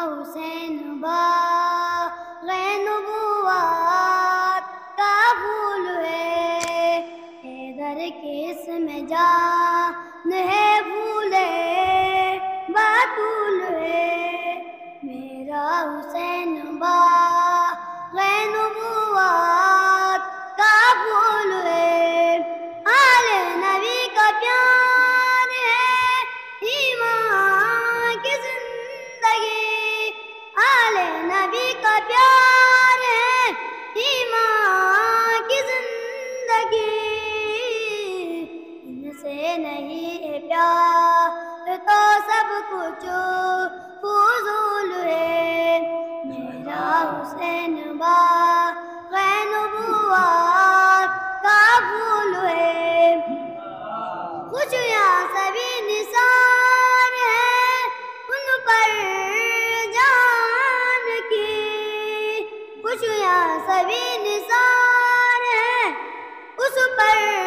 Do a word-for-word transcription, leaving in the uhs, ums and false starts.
حسین باغ نبوات کا پھول ہے، حیدر کے اسم جان ہے، پھولے بطول ہے، میرا حسین باغ نبوات کا پھول ہے، آل نبی کا پیار ہے، ایمان کی زندگی، آل نبی کا پیار ہے، ایمان کی زندگی، ان سے نہیں ہے پیار تو سب کچھ فضول ہے، میرا حسین باغ نبوات کا پھول ہے، خوشیاں سبھی نثار ہیں ان پر جان کی، خوشیاں سبھی نثار ہیں اس پر